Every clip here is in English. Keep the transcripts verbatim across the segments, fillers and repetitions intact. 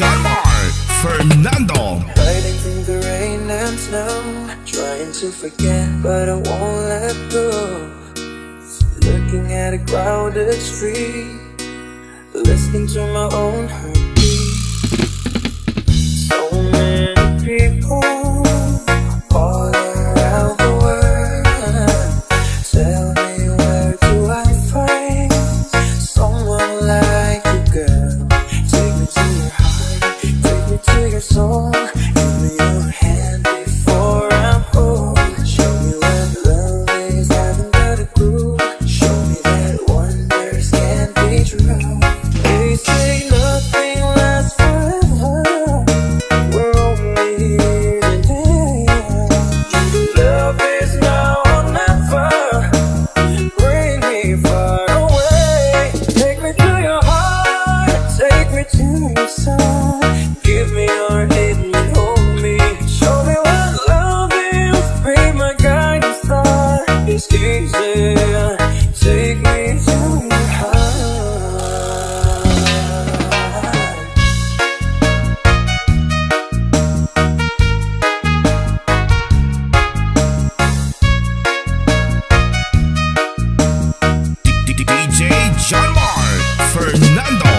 JhonMark, Fernando. Hiding through the rain and snow, trying to forget but I won't let go. Looking at a crowded street, listening to my own heartbeat. So many people all around the world. Tell me, where do I find someone like you, girl? Take me to your heart, take me to your soul. Give me your hand before I'm old. Show me what love is, haven't got a clue. Show me that wonders can't be true. They say nothing lasts forever, we're only here today. Love is now or never, bring me far away. Take me to your heart, take me to your soul. Give me your hand and hold me. Show me what love is, be my guiding star. It's easy, take me to your heart. D J JhonMark, Fernando.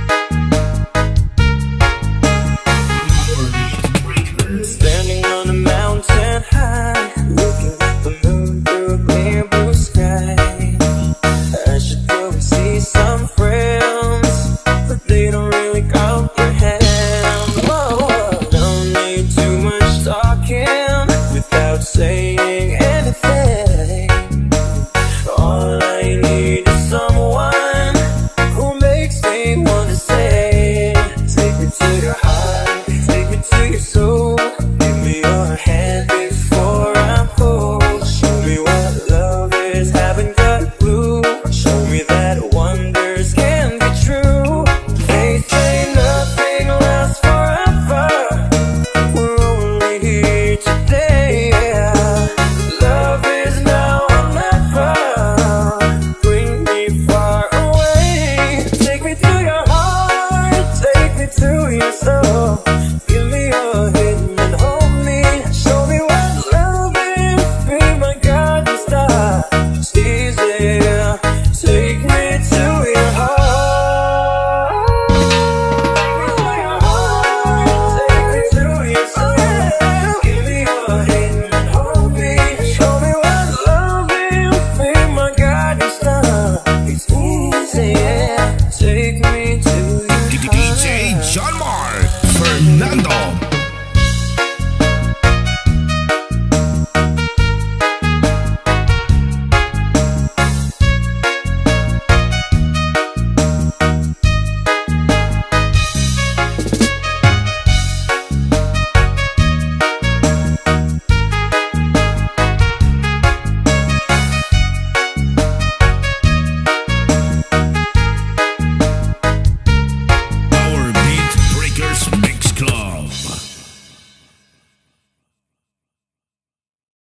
Standing on a